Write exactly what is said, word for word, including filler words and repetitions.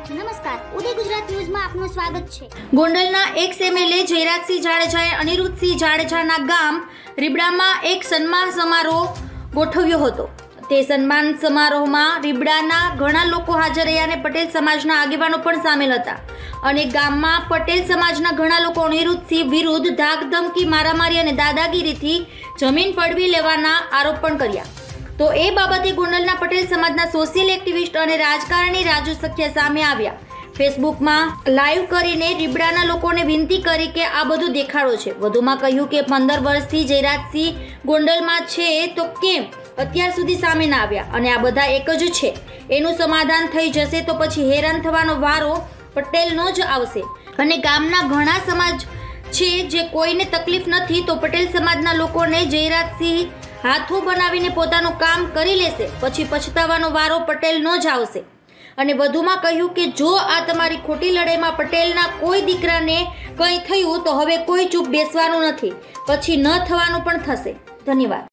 નમસ્કાર, ઉદય ગુજરાત ન્યૂઝમાં આપનું સ્વાગત છે। ગોંડલના એક્સ એમએલએ જયરાજસિંહ જાડેજાએ અનિરુદ્ધસિંહ જાડેજાના ગામ રીબડામાં એક સન્માન સમારોહ ગોઠવ્યો હતો। તે સન્માન સમારોહમાં રીબડાના ઘણા લોકો હાજર રહ્યા અને પટેલ સમાજના આગેવાનો પણ સામેલ હતા અને ગામમાં પટેલ સમાજના ઘણા લોકો અનિરુદ્ધસિંહ વિરુદ્ધ ધાકધમકી, મારામારી અને દાદાગીરીથી જમીન પડવી લેવાના આરોપ પણ કર્યા। તો એ બાબતે ગોંડલના પટેલ સમાજના સોશિયલ એક્ટિવિસ્ટ અને રાજકારણી રાજુ સખિયા સામે આવ્યા। ફેસબુકમાં લાઈવ કરીને રીબડાના લોકોને વિનંતી કરી કે આ બધું દેખાડો છે। વધુમાં કહ્યું કે પંદર વર્ષથી જયરાજસિંહ ગોંડલમાં છે તો કેમ અત્યાર સુધી સામે ના આવ્યા અને આ બધા એક જ છે, એનું સમાધાન થઈ જશે તો પછી હેરાન થવાનો વારો પટેલનો જ આવશે અને ગામના ઘણા સમાજ છે જે કોઈને તકલીફ નથી તો પટેલ સમાજના લોકોને જયરાજસિંહ હાથો બનાવીને પોતાનું કામ કરી લેશે પછી પછતાવાનો વારો પટેલનો જ આવશે અને વધુમાં કહ્યું કે જો આ તમારી ખોટી લડાઈમાં પટેલના કોઈ દીકરાને કંઈ થયું તો હવે કોઈ ચૂપ બેસવાનું નથી, પછી ન થવાનું પણ થશે। ધન્યવાદ।